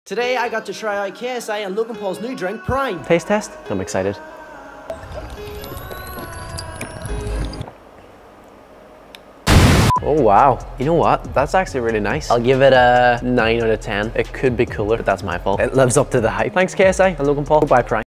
Today I got to try out KSI and Logan Paul's new drink, Prime. Taste test? I'm excited. Oh wow, you know what? That's actually really nice. I'll give it a 9 out of 10. It could be cooler, but that's my fault. It lives up to the hype. Thanks KSI and Logan Paul. Goodbye Prime.